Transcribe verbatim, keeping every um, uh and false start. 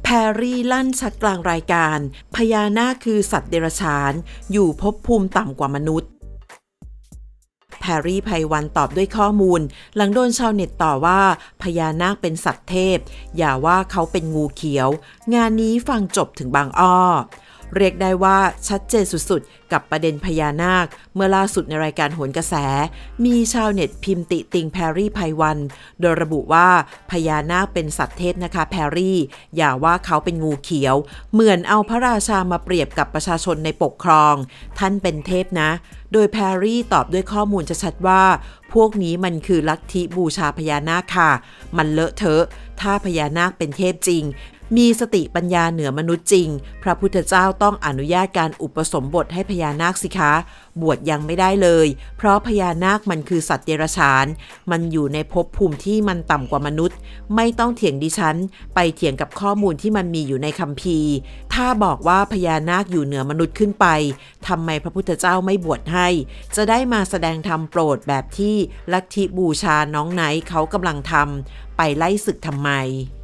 แพรรี่ลั่นชัดกลางรายการพญานาคคือสัตว์เดรัจฉานอยู่ภพภูมิต่ำกว่ามนุษย์แพรรี่ไพวันตอบด้วยข้อมูลหลังโดนชาวเน็ตต่อว่าพญานาคเป็นสัตว์เทพอย่าว่าเขาเป็นงูเขียวงานนี้ฟังจบถึงบางอ้อเรียกได้ว่าชัดเจนสุดๆกับประเด็นพญานาคเมื่อล่าสุดในรายการโหนกระแสมีชาวเน็ตพิมพ์ติติงแพรรี่ไพวันโดยระบุว่าพญานาคเป็นสัตว์เทพนะคะแพรรี่อย่าว่าเขาเป็นงูเขียวเหมือนเอาพระราชามาเปรียบกับประชาชนในปกครองท่านเป็นเทพนะโดยแพรรี่ตอบด้วยข้อมูลชัดๆว่าพวกนี้มันคือลัทธิบูชาพญานาคค่ะมันเลอะเทอะถ้าพญานาคเป็นเทพจริงมีสติปัญญาเหนือมนุษย์จริงพระพุทธเจ้าต้องอนุญาตการอุปสมบทให้พญานาคสิคะบวชยังไม่ได้เลยเพราะพญานาคมันคือสัตว์เดรัจฉานมันอยู่ในภพภูมิที่มันต่ำกว่ามนุษย์ไม่ต้องเถียงดิฉันไปเถียงกับข้อมูลที่มันมีอยู่ในคัมภีร์ถ้าบอกว่าพญานาคอยู่เหนือมนุษย์ขึ้นไปทำไมพระพุทธเจ้าไม่บวชให้จะได้มาแสดงธรรมโปรดแบบที่ลัทธิบูชาน้องไนท์เขากำลังทำไปไล่ศึกทำไม